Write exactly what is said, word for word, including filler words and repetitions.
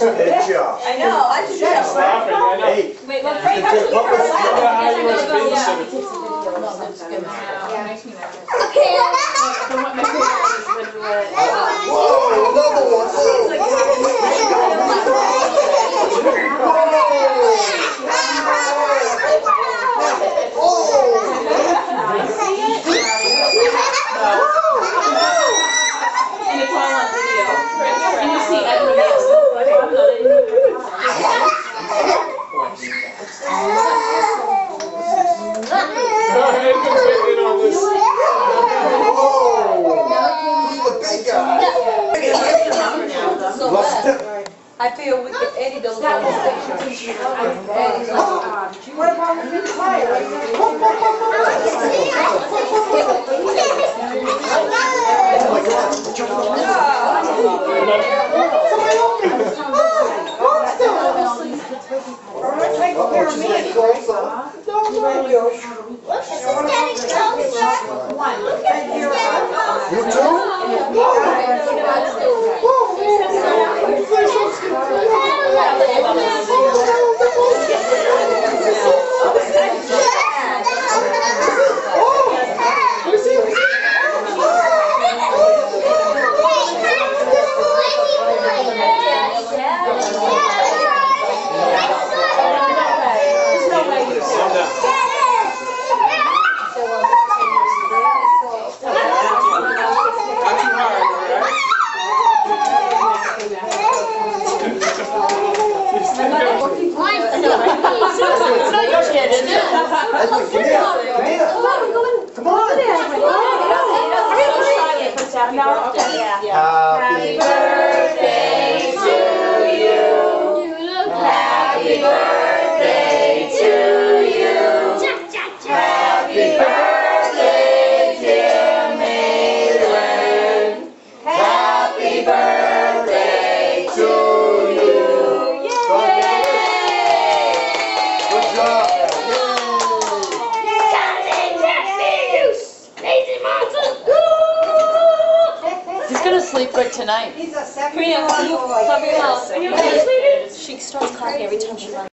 Good job. I know, I should have. Stop it, I know. Hey. Wait, well, Frank, how should you What was her the- Yeah, I was laugh? babysitting. Okay. Whoa, another one. And it's all on video. And you see everybody else. I feel we could edit those on the pictures. Eddie's like, What about when you play? Take care of me. You too? Happy birthday to you. Happy birthday to you. Happy birthday, dear Maylin. Happy birthday to you. Good job. he's gonna sleep good tonight. He's a second Priya, boy. cover your mouth. She starts crying every time she runs.